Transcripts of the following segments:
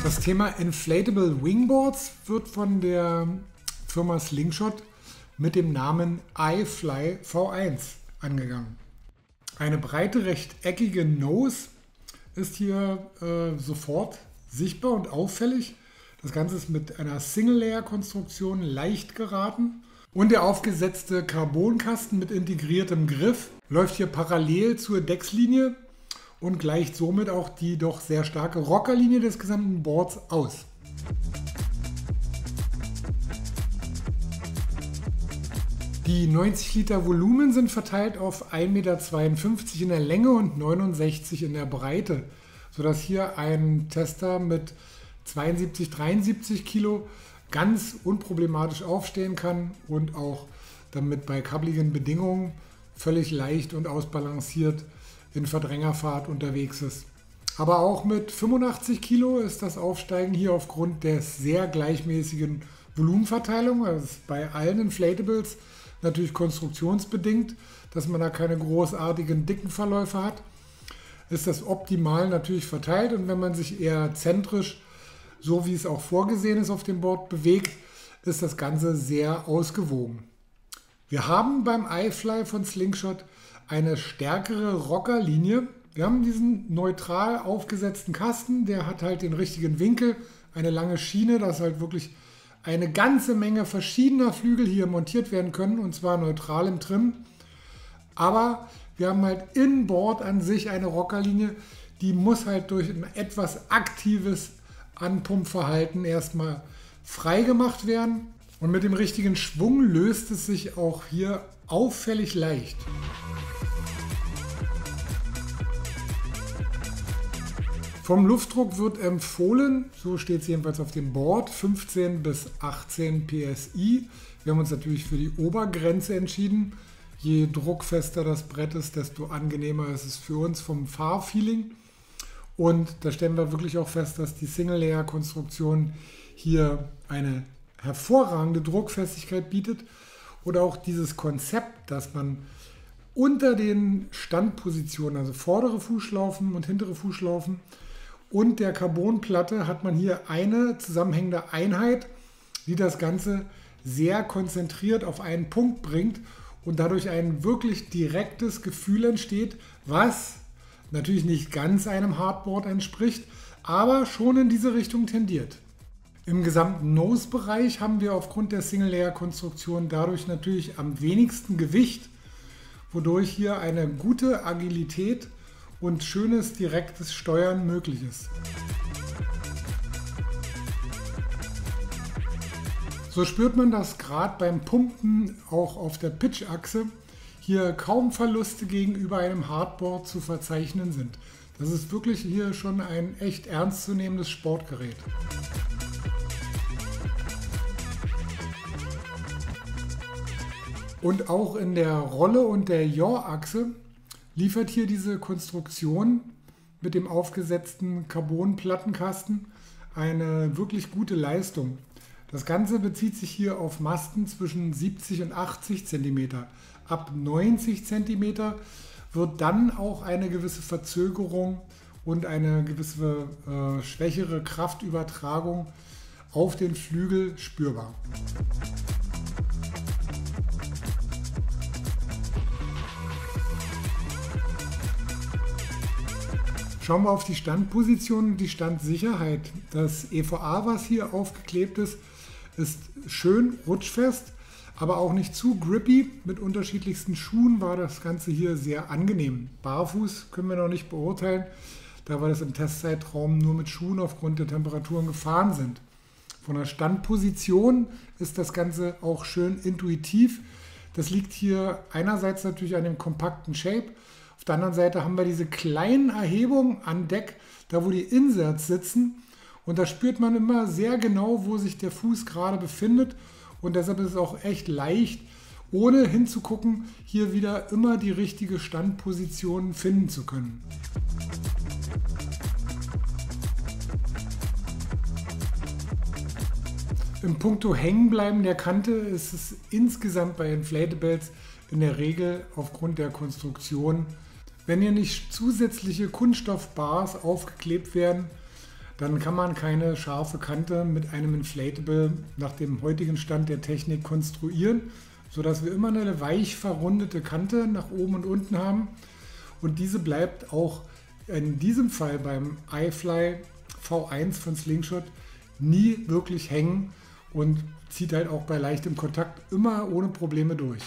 Das Thema Inflatable Wingboards wird von der Firma Slingshot mit dem Namen iFly V1 angegangen. Eine breite, rechteckige Nose ist hier sofort sichtbar und auffällig. Das Ganze ist mit einer Single-Layer-Konstruktion leicht geraten. Und der aufgesetzte Carbonkasten mit integriertem Griff läuft hier parallel zur Deckslinie und gleicht somit auch die doch sehr starke Rockerlinie des gesamten Boards aus. Die 90 Liter Volumen sind verteilt auf 1,52 Meter in der Länge und 69 in der Breite, sodass hier ein Tester mit 72, 73 Kilo ganz unproblematisch aufstehen kann und auch damit bei kabbligen Bedingungen völlig leicht und ausbalanciert in Verdrängerfahrt unterwegs ist. Aber auch mit 85 Kilo ist das Aufsteigen hier aufgrund der sehr gleichmäßigen Volumenverteilung, also bei allen Inflatables natürlich konstruktionsbedingt, dass man da keine großartigen dicken Verläufe hat, ist das optimal natürlich verteilt, und wenn man sich eher zentrisch, so wie es auch vorgesehen ist, auf dem Board bewegt, ist das Ganze sehr ausgewogen. Wir haben beim iFly von Slingshot eine stärkere Rockerlinie. Wir haben diesen neutral aufgesetzten Kasten, der hat halt den richtigen Winkel, eine lange Schiene, dass halt wirklich eine ganze Menge verschiedener Flügel hier montiert werden können, und zwar neutral im Trim. Aber wir haben halt in Board an sich eine Rockerlinie, die muss halt durch ein etwas aktives Anpumpverhalten erstmal frei gemacht werden. Und mit dem richtigen Schwung löst es sich auch hier auffällig leicht. Vom Luftdruck wird empfohlen, so steht es jedenfalls auf dem Board, 15 bis 18 PSI. Wir haben uns natürlich für die Obergrenze entschieden. Je druckfester das Brett ist, desto angenehmer ist es für uns vom Fahrfeeling. Und da stellen wir wirklich auch fest, dass die Single-Layer-Konstruktion hier eine hervorragende Druckfestigkeit bietet. Oder auch dieses Konzept, dass man unter den Standpositionen, also vordere Fußschlaufen und hintere Fußschlaufen und der Carbonplatte, hat man hier eine zusammenhängende Einheit, die das Ganze sehr konzentriert auf einen Punkt bringt und dadurch ein wirklich direktes Gefühl entsteht, was natürlich nicht ganz einem Hardboard entspricht, aber schon in diese Richtung tendiert. Im gesamten Nose-Bereich haben wir aufgrund der Single-Layer-Konstruktion dadurch natürlich am wenigsten Gewicht, wodurch hier eine gute Agilität und schönes direktes Steuern möglich ist. So spürt man, dass gerade beim Pumpen auch auf der Pitch-Achse hier kaum Verluste gegenüber einem Hardboard zu verzeichnen sind. Das ist wirklich hier schon ein echt ernstzunehmendes Sportgerät. Und auch in der Rolle und der Yaw-Achse liefert hier diese Konstruktion mit dem aufgesetzten Carbon-Plattenkasten eine wirklich gute Leistung. Das Ganze bezieht sich hier auf Masten zwischen 70 und 80 cm. Ab 90 cm wird dann auch eine gewisse Verzögerung und eine gewisse schwächere Kraftübertragung auf den Flügel spürbar. Schauen wir auf die Standposition und die Standsicherheit. Das EVA, was hier aufgeklebt ist, ist schön rutschfest, aber auch nicht zu grippy. Mit unterschiedlichsten Schuhen war das Ganze hier sehr angenehm. Barfuß können wir noch nicht beurteilen, da wir das im Testzeitraum nur mit Schuhen aufgrund der Temperaturen gefahren sind. Von der Standposition ist das Ganze auch schön intuitiv. Das liegt hier einerseits natürlich an dem kompakten Shape. Auf der anderen Seite haben wir diese kleinen Erhebungen an Deck, da wo die Inserts sitzen. Und da spürt man immer sehr genau, wo sich der Fuß gerade befindet. Und deshalb ist es auch echt leicht, ohne hinzugucken, hier wieder immer die richtige Standposition finden zu können. Im Punkto Hängenbleiben der Kante ist es insgesamt bei Inflatables in der Regel aufgrund der Konstruktion, wenn hier nicht zusätzliche Kunststoffbars aufgeklebt werden, dann kann man keine scharfe Kante mit einem Inflatable nach dem heutigen Stand der Technik konstruieren, sodass wir immer eine weich verrundete Kante nach oben und unten haben. Und diese bleibt auch in diesem Fall beim iFly V1 von Slingshot nie wirklich hängen und zieht halt auch bei leichtem Kontakt immer ohne Probleme durch.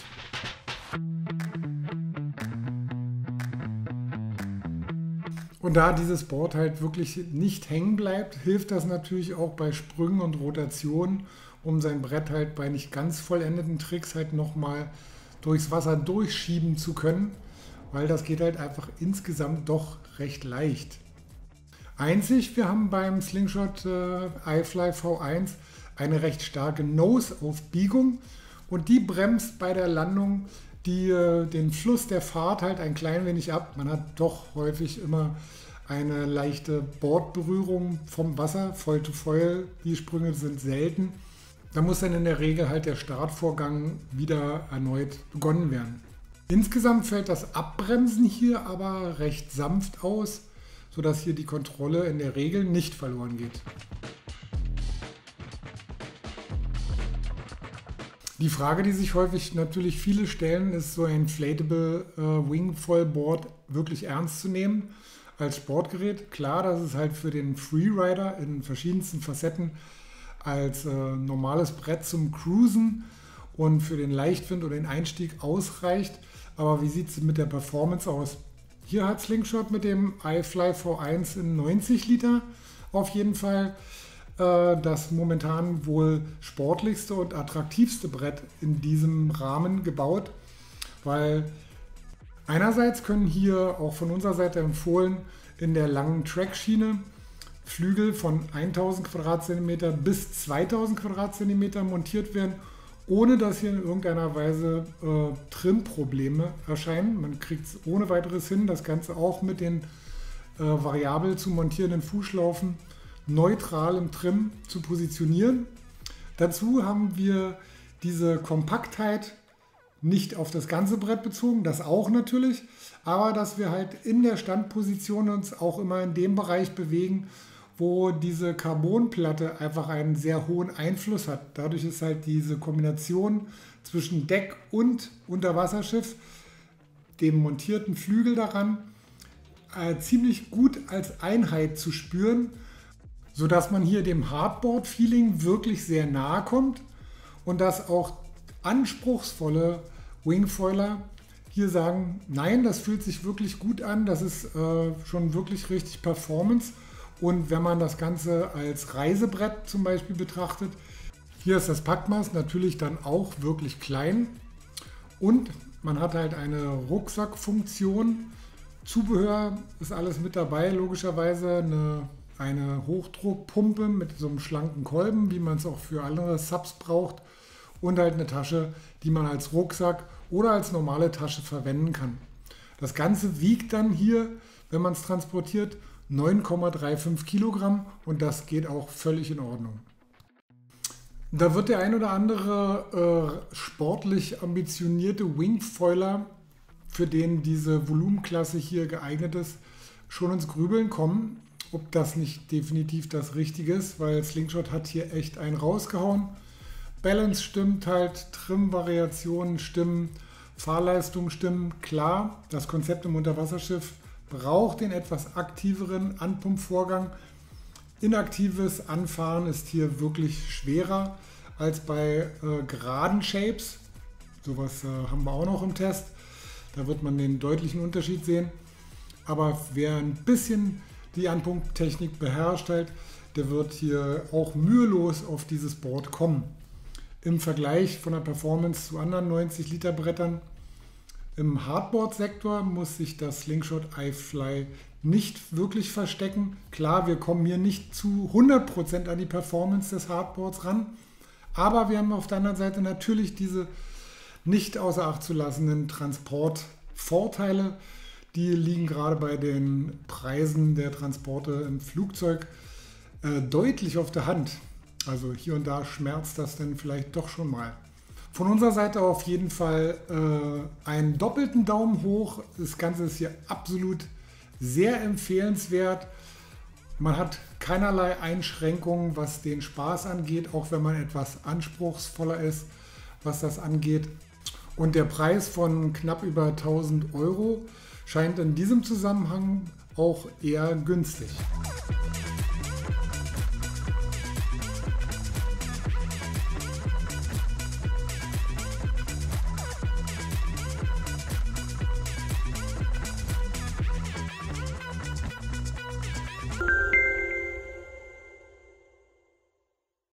Und da dieses Board halt wirklich nicht hängen bleibt, hilft das natürlich auch bei Sprüngen und Rotationen, um sein Brett halt bei nicht ganz vollendeten Tricks halt nochmal durchs Wasser durchschieben zu können, weil das geht halt einfach insgesamt doch recht leicht. Einzig, wir haben beim Slingshot iFly V1 eine recht starke Nose-Aufbiegung und die bremst bei der Landung den Fluss der Fahrt halt ein klein wenig ab. Man hat doch häufig immer eine leichte Bordberührung vom Wasser, Foil to Foil, die Sprünge sind selten. Da muss dann in der Regel halt der Startvorgang wieder erneut begonnen werden. Insgesamt fällt das Abbremsen hier aber recht sanft aus, sodass hier die Kontrolle in der Regel nicht verloren geht. Die Frage, die sich häufig natürlich viele stellen, ist so ein Inflatable Wingfoil Board wirklich ernst zu nehmen als Sportgerät. Klar, das ist halt für den Freerider in verschiedensten Facetten als normales Brett zum Cruisen und für den Leichtwind oder den Einstieg ausreicht. Aber wie sieht es mit der Performance aus? Hier hat Slingshot mit dem iFly V1 in 90 Liter auf jeden Fall das momentan wohl sportlichste und attraktivste Brett in diesem Rahmen gebaut, weil einerseits können hier auch von unserer Seite empfohlen in der langen Trackschiene Flügel von 1000 Quadratzentimeter bis 2000 Quadratzentimeter montiert werden, ohne dass hier in irgendeiner Weise Trim-Probleme erscheinen. Man kriegt es ohne weiteres hin, das Ganze auch mit den variabel zu montierenden Fußschlaufen neutral im Trim zu positionieren. Dazu haben wir diese Kompaktheit nicht auf das ganze Brett bezogen, das auch natürlich, aber dass wir halt in der Standposition uns auch immer in dem Bereich bewegen, wo diese Carbonplatte einfach einen sehr hohen Einfluss hat. Dadurch ist halt diese Kombination zwischen Deck und Unterwasserschiff, dem montierten Flügel daran, ziemlich gut als Einheit zu spüren, sodass man hier dem Hardboard-Feeling wirklich sehr nahe kommt und dass auch anspruchsvolle Wingfoiler hier sagen, nein, das fühlt sich wirklich gut an, das ist schon wirklich richtig Performance. Und wenn man das Ganze als Reisebrett zum Beispiel betrachtet, hier ist das Packmaß natürlich dann auch wirklich klein und man hat halt eine Rucksackfunktion. Zubehör ist alles mit dabei, logischerweise eine Hochdruckpumpe mit so einem schlanken Kolben, wie man es auch für andere Subs braucht und halt eine Tasche, die man als Rucksack oder als normale Tasche verwenden kann. Das Ganze wiegt dann hier, wenn man es transportiert, 9,35 Kilogramm und das geht auch völlig in Ordnung. Da wird der ein oder andere sportlich ambitionierte Wingfoiler, für den diese Volumenklasse hier geeignet ist, schon ins Grübeln kommen, ob das nicht definitiv das Richtige ist, weil Slingshot hat hier echt einen rausgehauen. Balance stimmt halt, Trim-Variationen stimmen, Fahrleistung stimmen. Klar, das Konzept im Unterwasserschiff braucht den etwas aktiveren Anpumpvorgang. Inaktives Anfahren ist hier wirklich schwerer als bei geraden Shapes. Sowas haben wir auch noch im Test. Da wird man den deutlichen Unterschied sehen. Aber wer ein bisschen die Anpumptechnik beherrscht, halt, der wird hier auch mühelos auf dieses Board kommen. Im Vergleich von der Performance zu anderen 90 Liter Brettern im Hardboard-Sektor muss sich das Slingshot iFly nicht wirklich verstecken. Klar, wir kommen hier nicht zu 100% an die Performance des Hardboards ran, aber wir haben auf der anderen Seite natürlich diese nicht außer Acht zu lassenden Transportvorteile. Die liegen gerade bei den Preisen der Transporte im Flugzeug deutlich auf der Hand. Also hier und da schmerzt das dann vielleicht doch schon mal. Von unserer Seite auf jeden Fall einen doppelten Daumen hoch. Das Ganze ist hier absolut sehr empfehlenswert. Man hat keinerlei Einschränkungen, was den Spaß angeht, auch wenn man etwas anspruchsvoller ist, was das angeht. Und der Preis von knapp über 1000 € scheint in diesem Zusammenhang auch eher günstig.